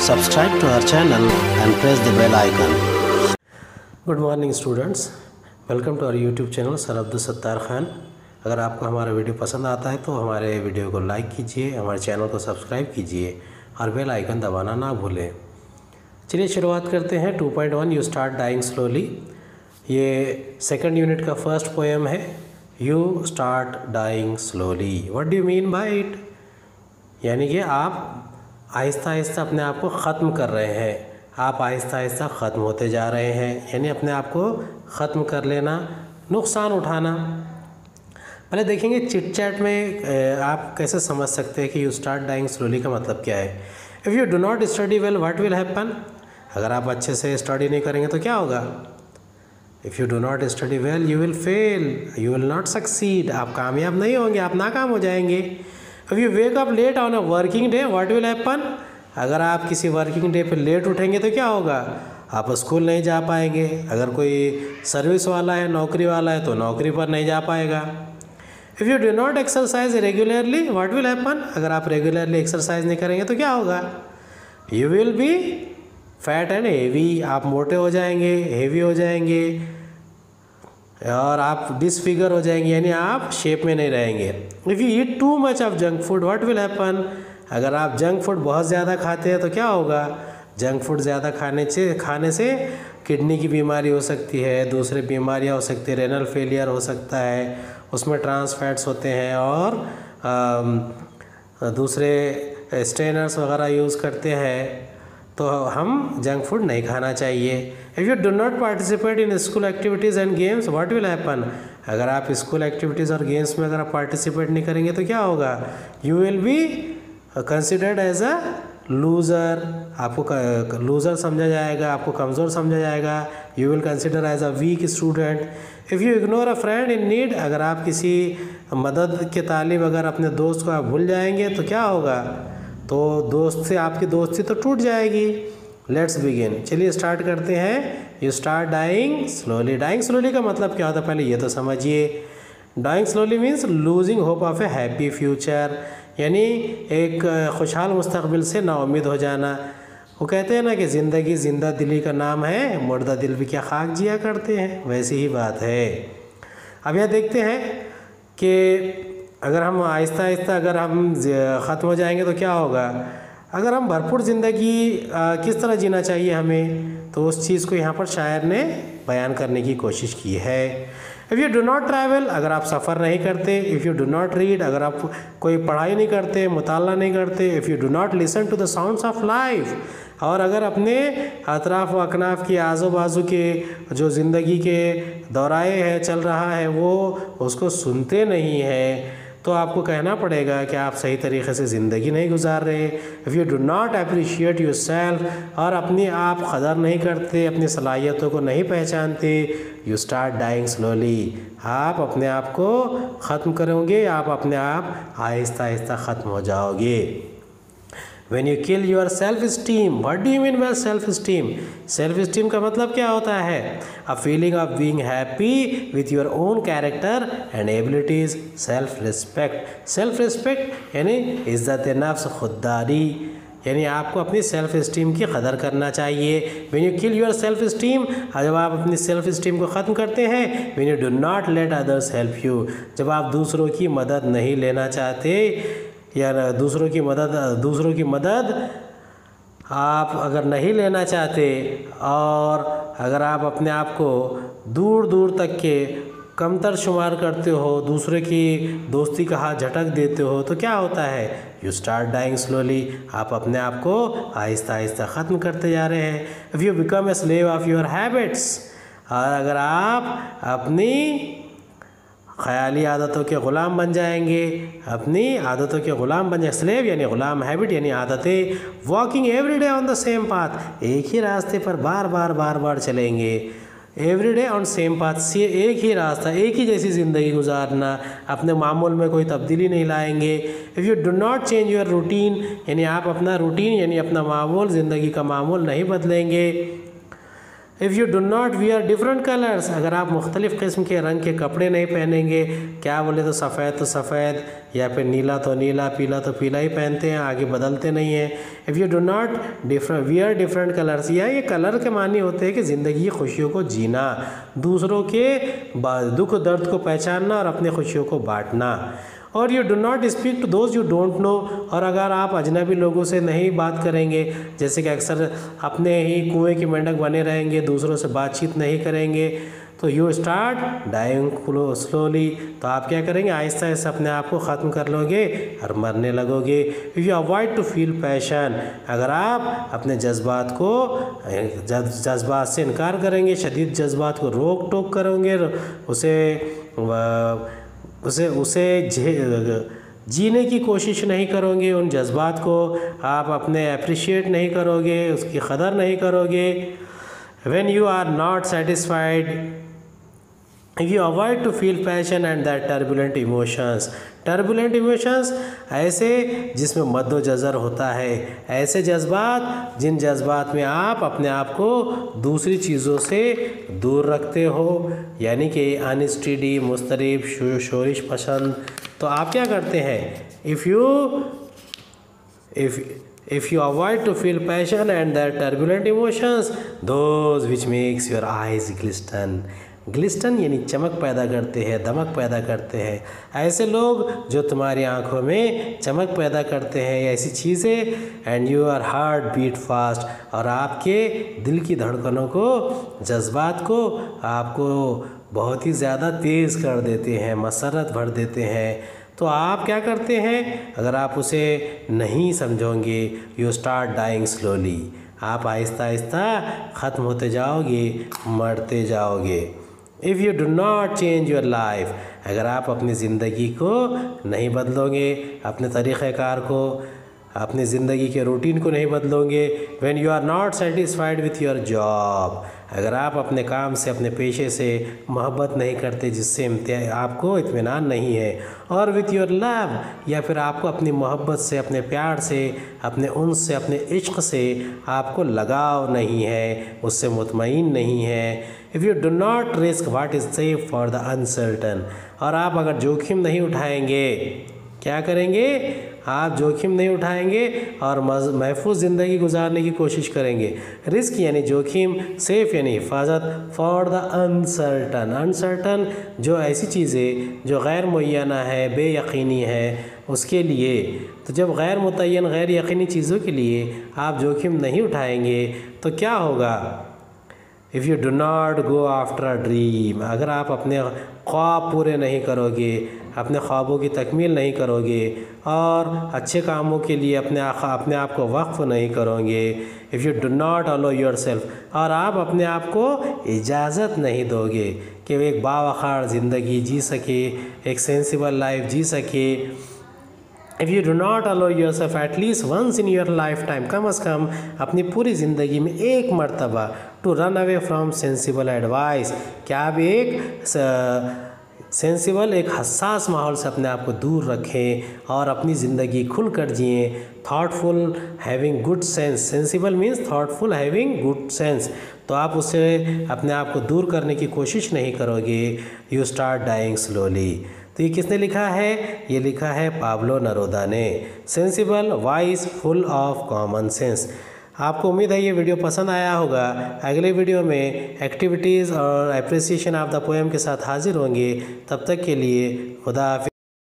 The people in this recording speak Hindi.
subscribe to our channel and press the bell icon. Good morning students, welcome to our YouTube channel sir Abdul Sattar Khan. अगर आपको हमारा वीडियो पसंद आता है तो हमारे वीडियो को लाइक कीजिए, हमारे चैनल को सब्सक्राइब कीजिए और बेल आइकन दबाना ना भूलें। चलिए शुरुआत करते हैं। 2.1 यू स्टार्ट डाइंग स्लोली। ये सेकंड यूनिट का फर्स्ट पोएम है। You start dying slowly, what do you mean by it? यानी कि आप आहिस्ता आहिस्ता अपने आप को ख़त्म कर रहे हैं, आप आहिस्ता आहिस्ता ख़त्म होते जा रहे हैं, यानी अपने आप को ख़त्म कर लेना, नुकसान उठाना। पहले देखेंगे चिट चैट में आप कैसे समझ सकते हैं कि यू स्टार्ट डाइंग स्लोली का मतलब क्या है। If you do not study well what will happen? अगर आप अच्छे से स्टडी नहीं करेंगे तो क्या होगा? If you do not study well you will fail, you will not succeed, आप कामयाब नहीं होंगे, आप नाकाम हो जाएंगे। If you wake up late on a working day what will happen? अगर आप किसी वर्किंग डे पे लेट उठेंगे तो क्या होगा? आप स्कूल नहीं जा पाएंगे। अगर कोई सर्विस वाला है, नौकरी वाला है, तो नौकरी पर नहीं जा पाएगा। If you do not exercise regularly what will happen? अगर आप रेगुलरली एक्सरसाइज नहीं करेंगे तो क्या होगा? You will be fat and heavy, आप मोटे हो जाएंगे, हेवी हो जाएंगे और आप डिसफिगर हो जाएंगे, यानी आप शेप में नहीं रहेंगे। If you eat too much of junk food what will happen? अगर आप जंक फूड बहुत ज़्यादा खाते हैं तो क्या होगा? जंक फूड ज़्यादा खाने से किडनी की बीमारी हो सकती है, दूसरी बीमारियां हो सकती है, रेनल फेलियर हो सकता है, उसमें ट्रांस फैट्स होते हैं और दूसरे स्ट्रेनर्स वगैरह यूज़ करते हैं, तो हम जंक फूड नहीं खाना चाहिए। If you do not participate in school activities and games what will happen? अगर आप स्कूल एक्टिविटीज़ और गेम्स में अगर आप पार्टिसिपेट नहीं करेंगे तो क्या होगा? You will be considered as a loser, आपको लूज़र समझा जाएगा, आपको कमज़ोर समझा जाएगा। You will consider as a weak student. If you ignore a friend in need, अगर आप किसी मदद के तालिब अगर अपने दोस्त को आप भूल जाएंगे तो क्या होगा? तो दोस्त से आपकी दोस्ती तो टूट जाएगी। लेट्स बिगिन, चलिए स्टार्ट करते हैं। You start dying slowly. Dying slowly का मतलब क्या होता है पहले ये तो समझिए। Dying slowly means losing hope of a happy future, यानी एक खुशहाल मुस्तकबिल से नाउम्मीद हो जाना। वो कहते हैं ना कि ज़िंदगी जिंदा दिली का नाम है, मुर्दा दिल भी क्या खाक जिया करते हैं, वैसी ही बात है। अब यह देखते हैं कि अगर हम आहिस्ता आहिस्ता अगर हम ख़त्म हो जाएंगे तो क्या होगा। अगर हम भरपूर ज़िंदगी किस तरह जीना चाहिए हमें, तो उस चीज़ को यहाँ पर शायर ने बयान करने की कोशिश की है। If you do not travel, अगर आप सफ़र नहीं करते। If you do not read, अगर आप कोई पढ़ाई नहीं करते, मुताला नहीं करते। If you do not listen to the sounds of life, और अगर अपने अतराफ़ व अकनाफ की आज़ो बाज़ू के जो ज़िंदगी के दौराए है चल रहा है वो उसको सुनते नहीं हैं, तो आपको कहना पड़ेगा कि आप सही तरीक़े से ज़िंदगी नहीं गुजार रहे। If you do not appreciate yourself, और अपनी आप कदर नहीं करते, अपनी सलाहियतों को नहीं पहचानते, यू स्टार्ट डाइंग स्लोली, आप अपने आप को ख़त्म करोगे, आप अपने आप आहिस्ता आहिस्ता ख़त्म हो जाओगे। When you kill your self esteem, what do you mean by self esteem? Self esteem का मतलब क्या होता है? A feeling of being happy with your own character and abilities. Self respect, self respect यानी इज़्ज़त नफ्स, खुददारी, यानी आपको अपनी सेल्फ इस्टीम की कदर करना चाहिए। When you kill your self esteem, जब आप अपनी सेल्फ इस्टीम को ख़त्म करते हैं। When you do not let others help you, जब आप दूसरों की मदद नहीं लेना चाहते, या दूसरों की मदद आप अगर नहीं लेना चाहते, और अगर आप अपने आप को दूर दूर तक के कमतर शुमार करते हो, दूसरे की दोस्ती का हाथ झटक देते हो, तो क्या होता है? यू स्टार्ट डाइंग स्लोली, आप अपने आप को आहिस्ता आहिस्ता ख़त्म करते जा रहे हैं। If you become a slave of your habits, और अगर आप अपनी ख़याली आदतों के ग़ुलाम बन जाएंगे, अपनी आदतों के ग़ुलाम बन जाए। स्लेव यानी ग़ुलाम, हैबिट यानी आदतें। Walking every day on the same path, एक ही रास्ते पर बार बार चलेंगे। Every day on same path से एक ही रास्ता, एक ही जैसी ज़िंदगी गुजारना, अपने मामूल में कोई तब्दीली नहीं लाएंगे। If you do not change your routine, यानी आप अपना रूटीन यानी अपना मामूल, ज़िंदगी का मामूल नहीं बदलेंगे। If you do not wear different colours, अगर आप मुख्तलिफ़ किस्म के रंग के कपड़े नहीं पहनेंगे, क्या बोले तो सफ़ेद या फिर नीला तो नीला, पीला तो पीला ही पहनते हैं, आगे बदलते नहीं हैं। If you do not wear different colours, या ये कलर के मानी होते हैं कि ज़िंदगी की खुशियों को जीना, दूसरों के दुख दर्द को पहचानना और अपनी खुशियों को बांटना। और you do not speak to those you don't know, और अगर आप अजनबी लोगों से नहीं बात करेंगे, जैसे कि अक्सर अपने ही कुएं की मेंढक बने रहेंगे, दूसरों से बातचीत नहीं करेंगे, तो यू स्टार्ट डाइंग स्लोली, तो आप क्या करेंगे, आहिस्ता आहिस्ता अपने आप को ख़त्म कर लोगे और मरने लगोगे। If you avoid to feel passion, अगर आप अपने जज्बात से इनकार करेंगे, शदीद जज्बात को रोक टोक करोगे, उसे जीने की कोशिश नहीं करोगे, उन जज्बात को आप अपने अप्रिशिएट नहीं करोगे, उसकी कदर नहीं करोगे। When you are not satisfied, if you avoid to feel passion and that turbulent emotions ऐसे जिसमें मद्दो जज़र होता है, ऐसे जज्बात जिन जज्बात में आप अपने आप को दूसरी चीज़ों से दूर रखते हो, यानी कि अनस्टडी, मुस्तरिब, शोरिश पसंद, तो आप क्या करते हैं, If you avoid to feel passion and their turbulent emotions, those which makes your eyes glisten यानी चमक पैदा करते हैं, दमक पैदा करते हैं, ऐसे लोग जो तुम्हारी आंखों में चमक पैदा करते हैं, ऐसी चीज़ें, and your heart beat fast, और आपके दिल की धड़कनों को, जज्बात को आपको बहुत ही ज़्यादा तेज़ कर देते हैं, मसरत भर देते हैं। तो आप क्या करते हैं, अगर आप उसे नहीं समझोगे, यू स्टार्ट डाइंग स्लोली, आप आहिस्ता आहिस्ता ख़त्म होते जाओगे, मरते जाओगे। If you do not change your life, अगर आप अपनी ज़िंदगी को नहीं बदलोगे, अपने तरीक़ेकार को, अपनी ज़िंदगी के रूटीन को नहीं बदलोगे, when you are not satisfied with your job, अगर आप अपने काम से, अपने पेशे से मोहब्बत नहीं करते, जिससे आपको इत्मीनान नहीं है, और विथ योर लव, या फिर आपको अपनी मोहब्बत से, अपने प्यार से, अपने उन्स से, अपने इश्क़ से आपको लगाव नहीं है, उससे मुतमईन नहीं है। If you do not risk what is safe for the uncertain, और आप अगर जोखिम नहीं उठाएंगे, क्या करेंगे, आप जोखिम नहीं उठाएंगे और महफूज ज़िंदगी गुजारने की कोशिश करेंगे। रिस्क यानी जोखिम, सेफ़ यानी हिफाजत, फॉर द अनसर्टन जो ऐसी चीज़ें जो गैर मुय्यना है, बेयकीनी है, उसके लिए। तो जब गैर मुतय्यन, गैर यकीनी चीज़ों के लिए आप जोखिम नहीं उठाएंगे तो क्या होगा, if you do not go after a dream, अगर आप अपने ख्वाब पूरे नहीं करोगे, अपने ख्वाबों की तकमील नहीं करोगे और अच्छे कामों के लिए अपने आप को वक्फ नहीं करोगे, if you do not allow yourself, और आप अपने आप को इजाज़त नहीं दोगे कि वो एक बावखार ज़िंदगी जी सके, एक सेंसिबल लाइफ जी सके। If you do not allow yourself at least once in your lifetime, कम अज़ कम अपनी पूरी ज़िंदगी में एक मरतबा, to run away from sensible advice, क्या आप एक सेंसिबल, एक हसास माहौल से अपने आप को दूर रखें और अपनी ज़िंदगी खुल कर जिएँ। Thoughtful having good sense, sensible means thoughtful having good sense, तो आप उससे अपने आप को दूर करने की कोशिश नहीं करोगे, यू स्टार्ट डाइंग स्लोली। तो ये किसने लिखा है, ये लिखा है पाब्लो नेरुदा ने। Sensible, wise, full of common sense. आपको उम्मीद है ये वीडियो पसंद आया होगा। अगले वीडियो में एक्टिविटीज़ और एप्रिसिएशन ऑफ द पोएम के साथ हाजिर होंगे। तब तक के लिए खुदा हाफिज़।